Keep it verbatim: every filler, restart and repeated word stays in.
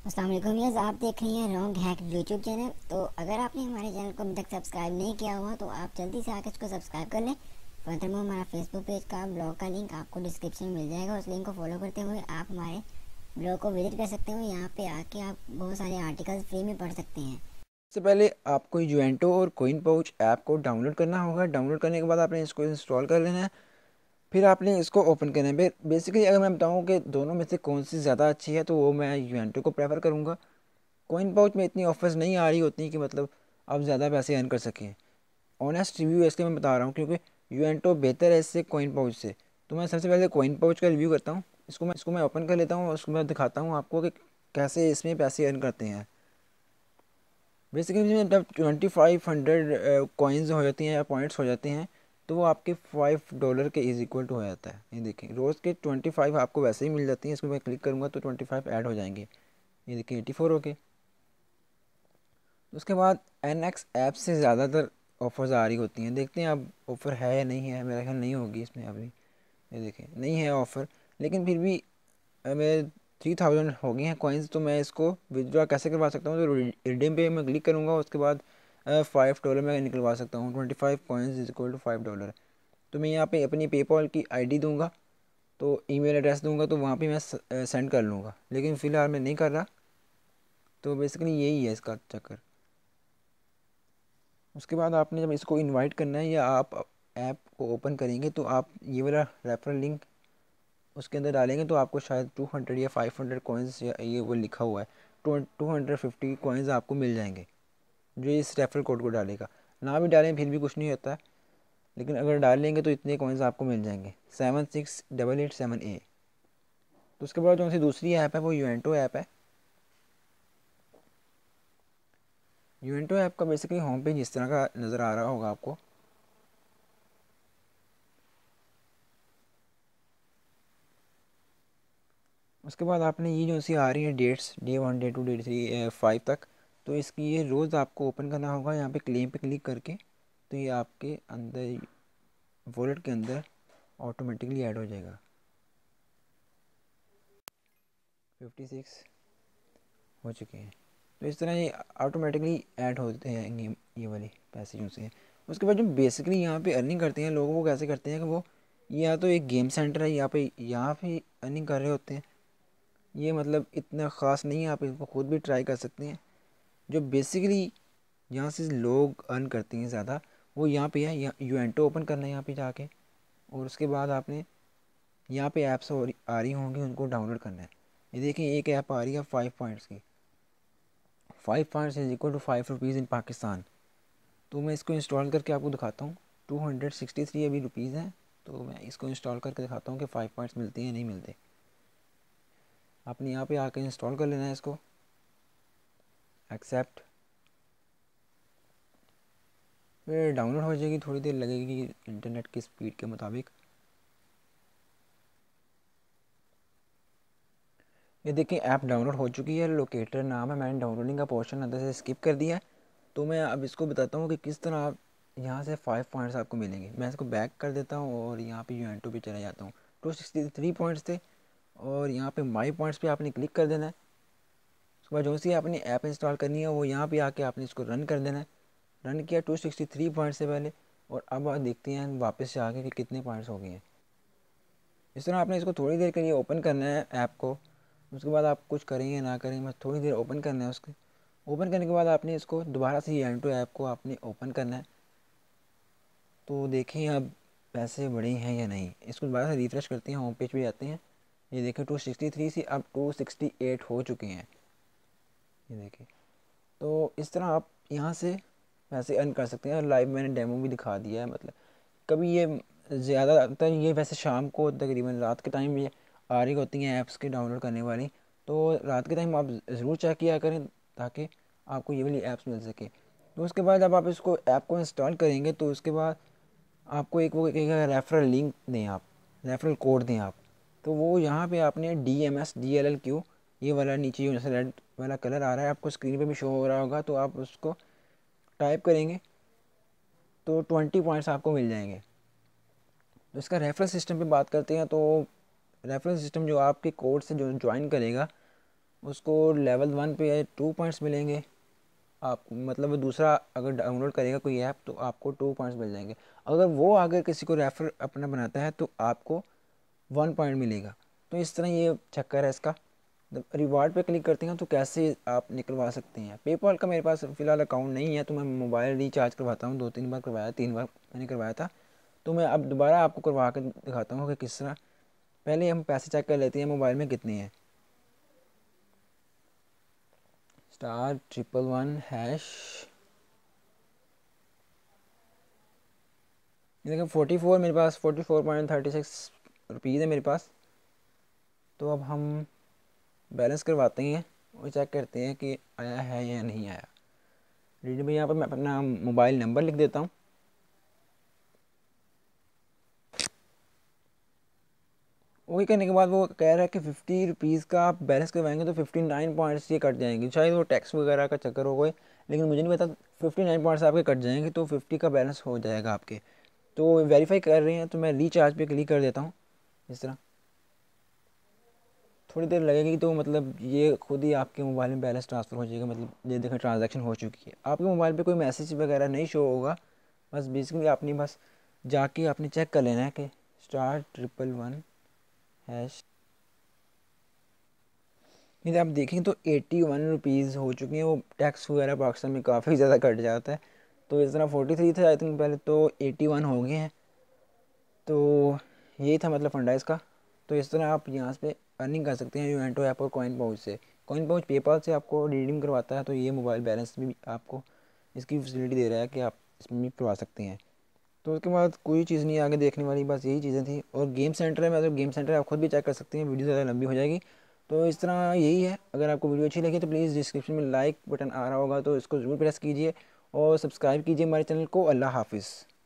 अस्सलाम वालेकुम व्यूअर्स, आप देख रहे हैं रॉन्ग हैक यूट्यूब चैनल। तो अगर आपने हमारे चैनल को अभी तक सब्सक्राइब नहीं किया हुआ तो आप जल्दी से आकर इसको सब्सक्राइब कर लें। फर्दर में हमारा फेसबुक पेज का ब्लॉग का लिंक आपको डिस्क्रिप्शन में मिल जाएगा। उस लिंक को फॉलो करते हुए आप हमारे ब्लॉग को विजिट कर सकते हो। यहाँ पे आके आप बहुत सारे आर्टिकल्स फ्री में पढ़ सकते हैं। सबसे पहले आपको यूएंटो और कोइन पाउच ऐप को डाउनलोड करना होगा। डाउनलोड करने के बाद आपने इसको इंस्टॉल कर लेना है। फिर आपने इसको ओपन करना है। बेसिकली अगर मैं बताऊं कि दोनों में से कौन सी ज़्यादा अच्छी है तो वो मैं यूएंटो को प्रेफर करूंगा। कोइन पाउच में इतनी ऑफर्स नहीं आ रही होती कि मतलब आप ज़्यादा पैसे अर्न कर सकें। ऑनेस्ट रिव्यू इसके मैं बता रहा हूँ क्योंकि यूएंटो बेहतर है इससे कोइन पाउच से। तो मैं सबसे पहले कोइन पाउच का रिव्यू करता हूँ। इसको मैं इसको मैं ओपन कर लेता हूँ और उसको मैं दिखाता हूँ आपको कि कैसे इसमें पैसे अर्न करते हैं। बेसिकली जब ट्वेंटी फाइव हंड्रेड कॉइन्स हो जाती हैं या पॉइंट्स हो जाते हैं तो वो आपके फाइव डॉलर के इज इक्वल टू हो जाता है। ये देखिए रोज़ के ट्वेंटी फाइव आपको वैसे ही मिल जाती हैं। इसको मैं क्लिक करूँगा तो ट्वेंटी फाइव ऐड हो जाएंगे। ये देखिए एटी फोर हो गए। उसके बाद एन एक्स ऐप से ज़्यादातर ऑफर्स आ रही होती हैं। देखते हैं अब ऑफ़र है या नहीं है। मेरा ख्याल नहीं होगी इसमें अभी। ये देखिए नहीं है ऑफ़र, लेकिन फिर भी अ, मेरे थ्री थाउजेंड हो गए हैं कॉइन्स। तो मैं इसको विदड्रॉ कैसे करवा सकता हूँ? तो रिडीम पे मैं क्लिक करूँगा। उसके बाद फाइव डॉलर मैं निकलवा सकता हूँ। Twenty five coins is equal to five dollar. तो मैं यहाँ पे अपनी पेपॉल की आईडी दूंगा, तो ईमेल एड्रेस दूंगा, तो वहाँ पे मैं सेंड कर लूँगा। लेकिन फ़िलहाल मैं नहीं कर रहा। तो बेसिकली यही है इसका चक्कर। उसके बाद आपने जब इसको इनवाइट करना है या आप ऐप को ओपन करेंगे तो आप ये वाला रेफरल लिंक उसके अंदर डालेंगे तो आपको शायद टू हंड्रेड या फाइव हंड्रेड कॉइन्स या ये वो लिखा हुआ है two two hundred fifty coins आपको मिल जाएंगे जो इस रेफरल कोड को डालेगा। ना भी डालें फिर भी कुछ नहीं होता है, लेकिन अगर डाल लेंगे तो इतने कॉइन्स आपको मिल जाएंगे। Seven six double eight seven A. तो उसके बाद जो सी दूसरी ऐप है वो यूएंटो ऐप है। यूएंटो ऐप का बेसिकली होम पेज इस तरह का नज़र आ रहा होगा आपको। उसके बाद आपने ये जो सी आ रही है dates day one day two day three five तक, तो इसकी ये रोज़ आपको ओपन करना होगा। यहाँ पे क्लेम पे क्लिक करके तो ये आपके अंदर वॉलेट के अंदर ऑटोमेटिकली ऐड हो जाएगा। फिफ्टी सिक्स हो चुके हैं। तो इस तरह ये ऑटोमेटिकली ऐड होते हैं ये ये वाले पैसे जो से हैं। उसके बाद जो बेसिकली यहाँ पे अर्निंग करते हैं लोग वो कैसे करते हैं कि वो या तो एक गेम सेंटर है यहाँ पे यहाँ पे अर्निंग कर रहे होते हैं। ये मतलब इतना ख़ास नहीं है, आप इसको खुद भी ट्राई कर सकते हैं। जो बेसिकली यहाँ से लोग अर्न करते हैं ज़्यादा वो यहाँ पे है। यहाँ यूएंटो ओपन करना है यहाँ पे जाके, और उसके बाद आपने यहाँ पे ऐप्स आ रही होंगी उनको डाउनलोड करना है। ये देखिए एक ऐप आ रही है फाइव पॉइंट्स की। Five points is equal to five rupees in Pakistan. तो मैं इसको इंस्टॉल करके आपको दिखाता हूँ। टू हंड्रेड सिक्सटी थ्री अभी रुपीज़ हैं। तो मैं इसको इंस्टॉल करके दिखाता हूँ कि फाइव पॉइंट्स मिलते हैं नहीं मिलते। आपने यहाँ पे आके इंस्टॉल कर लेना है इसको। एक्सेप्ट। फिर डाउनलोड हो जाएगी, थोड़ी देर लगेगी इंटरनेट की स्पीड के मुताबिक। ये देखिए ऐप डाउनलोड हो चुकी है। लोकेटर नाम है, मैंने डाउनलोडिंग का पोर्शन अंदर से स्किप कर दिया है। तो मैं अब इसको बताता हूँ कि किस तरह आप यहाँ से फाइव पॉइंट्स आपको मिलेंगे। मैं इसको बैक कर देता हूँ और यहाँ पे यूएंटो पे चला जाता हूँ। टू सिक्सटी थ्री पॉइंट्स थे और यहाँ पे माई पॉइंट्स पे आपने क्लिक कर देना है। उसके बाद जो सी आपने ऐप इंस्टॉल करनी है वो यहाँ पे आके आपने इसको रन कर देना है। रन किया टू सिक्सटी थ्री पॉइंट से पहले, और अब आप देखते हैं वापस से आके कि कितने पॉइंट्स हो गए हैं। इस तरह आपने इसको थोड़ी देर के लिए ओपन करना है ऐप को। उसके बाद आप कुछ करेंगे ना करेंगे, बस थोड़ी देर ओपन करना है। उसके ओपन करने के बाद आपने इसको दोबारा से यूएंटो ऐप को आपने ओपन करना है। तो देखें अब पैसे बढ़े हैं या नहीं। इसको दोबारा से रिफ़्रेश करते हैं, होम पेज पे जाते हैं। ये देखें टू सिक्सटी थ्री से अब टू सिक्सटी एट हो चुके हैं। ये देखिए। तो इस तरह आप यहाँ से पैसे अर्न कर सकते हैं। और लाइव मैंने डेमो भी दिखा दिया है। मतलब कभी ये ज़्यादातर ये वैसे शाम को तकरीबन रात के टाइम ये आ रही होती हैं ऐप्स के डाउनलोड करने वाली। तो रात के टाइम आप ज़रूर चेक किया करें ताकि आपको ये वाली ऐप्स मिल सके। तो उसके बाद जब आप इसको ऐप को इंस्टॉल करेंगे तो उसके बाद आपको एक वो एक रेफरल लिंक दें, आप रेफरल कोड दें आप। तो वो यहाँ पे आपने D M S D L L Q ये वाला नीचे जो जैसे रेड वाला कलर आ रहा है आपको स्क्रीन पे भी शो हो रहा होगा, तो आप उसको टाइप करेंगे तो ट्वेंटी पॉइंट्स आपको मिल जाएंगे। तो इसका रेफरल सिस्टम पे बात करते हैं। तो रेफरल सिस्टम जो आपके कोड से जो ज्वाइन करेगा उसको लेवल वन पे टू पॉइंट्स मिलेंगे आप, मतलब वो दूसरा अगर डाउनलोड करेगा कोई ऐप तो आपको टू पॉइंट्स मिल जाएंगे। अगर वो अगर किसी को रेफर अपना बनाता है तो आपको वन पॉइंट मिलेगा। तो इस तरह ये चक्कर है इसका। जब रिवार्ड पे क्लिक करते हैं तो कैसे आप निकलवा सकते हैं। पेपॉल का मेरे पास फ़िलहाल अकाउंट नहीं है, तो मैं मोबाइल रिचार्ज करवाता हूँ, दो तीन बार करवाया, तीन बार मैंने करवाया था। तो मैं अब दोबारा आपको करवा कर दिखाता हूँ कि किस तरह। पहले हम पैसे चेक कर लेते हैं मोबाइल में कितने हैं। स्टार ट्रिपल वन हैश, ये देखो फोर्टी फोर मेरे पास, forty four point thirty six rupees है मेरे पास। तो अब हम बैलेंस करवाते हैं और चेक करते हैं कि आया है या नहीं आया। रीड में यहाँ पर मैं अपना मोबाइल नंबर लिख देता हूँ। वही करने के बाद वो कह रहा है कि फिफ्टी रुपीज़ का आप बैलेंस करवाएंगे तो फिफ्टी नाइन पॉइंट्स ये कट जाएंगे। शायद वो टैक्स वगैरह का चक्कर हो गए, लेकिन मुझे नहीं पता। फिफ्टी नाइन पॉइंट्स आपके कट जाएंगे तो फिफ्टी का बैलेंस हो जाएगा आपके। तो वेरीफाई कर रहे हैं, तो मैं रिचार्ज पे क्लिक कर देता हूँ। इस तरह थोड़ी देर लगेगी तो मतलब ये खुद ही आपके मोबाइल में बैलेंस ट्रांसफ़र हो जाएगा। मतलब ये देखें ट्रांजैक्शन हो चुकी है। आपके मोबाइल पे कोई मैसेज वगैरह नहीं शो होगा, बस बेसिकली आपने बस जाके आपने चेक कर लेना है कि स्टार ट्रिपल वन हैश। यदि आप देखें तो एट्टी वन रुपीज़ हो चुके हैं। वो टैक्स वगैरह पाकिस्तान में काफ़ी ज़्यादा कट जाता है। तो इस तरह फोर्टी थ्री थे आई थिंक पहले, तो एट्टी वन हो गए हैं। तो यही था मतलब फंडा इसका। तो इस तरह आप यहाँ पे अर्निंग कर सकते हैं यूवेंटो ऐप और कॉइन पाउच से। कॉइन पाउच पेपाल से आपको रिडीम करवाता है, तो ये मोबाइल बैलेंस भी आपको इसकी फैसिलिटी दे रहा है कि आप इसमें भी करवा सकते हैं। तो उसके बाद कोई चीज़ नहीं आगे देखने वाली, बस यही चीज़ें थी। और गेम सेंटर है, मतलब गेम सेंटर आप खुद भी चेक कर सकते हैं, वीडियो ज़्यादा लंबी हो जाएगी। तो इस तरह यही है। अगर आपको वीडियो अच्छी लगी तो प्लीज़ डिस्क्रिप्शन में लाइक बटन आ रहा होगा तो इसको ज़रूर प्रेस कीजिए और सब्सक्राइब कीजिए हमारे चैनल को। अल्लाह हाफिज़।